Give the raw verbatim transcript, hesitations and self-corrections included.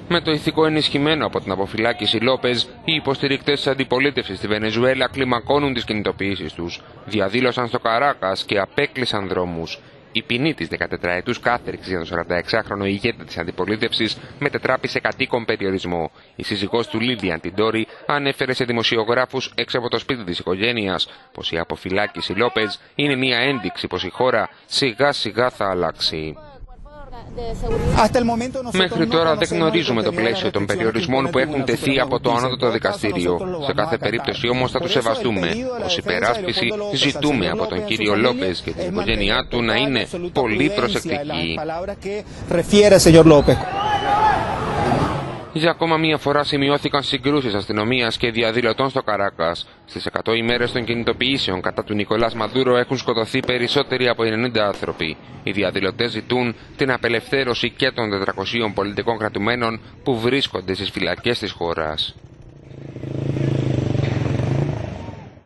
Με το ηθικό ενισχυμένο από την αποφυλάκηση Λόπεζ, οι υποστηρικτές της αντιπολίτευσης στη Βενεζουέλα κλιμακώνουν τις κινητοποιήσεις τους, διαδήλωσαν στο Καράκας και απέκλεισαν δρόμους. Η ποινή της δεκατετραετούς κάθριξης για τον σαρανταεξάχρονο ηγέτη της αντιπολίτευσης μετετράπη σε κατοίκον περιορισμό. Η σύζυγός του Λίβιαν Τιντόρι ανέφερε σε δημοσιογράφους έξω από το σπίτι της οικογένειας πως η αποφυλάκηση Λόπεζ είναι μια ένδειξη πως η χώρα σιγά σιγά θα αλλάξει. Μέχρι τώρα δεν γνωρίζουμε το πλαίσιο των περιορισμών που έχουν τεθεί από το ανώτατο δικαστήριο. Σε κάθε περίπτωση όμως θα τους σεβαστούμε. Ως υπεράσπιση ζητούμε από τον κύριο Λόπεζ και την οικογένειά του να είναι πολύ προσεκτικοί. Για ακόμα μία φορά σημειώθηκαν συγκρούσεις αστυνομίας και διαδηλωτών στο Καράκας. Στις εκατό ημέρες των κινητοποιήσεων κατά του Νικολάς Μαδούρο έχουν σκοτωθεί περισσότεροι από ενενήντα άνθρωποι. Οι διαδηλωτές ζητούν την απελευθέρωση και των τετρακοσίων πολιτικών κρατουμένων που βρίσκονται στις φυλακές της χώρας.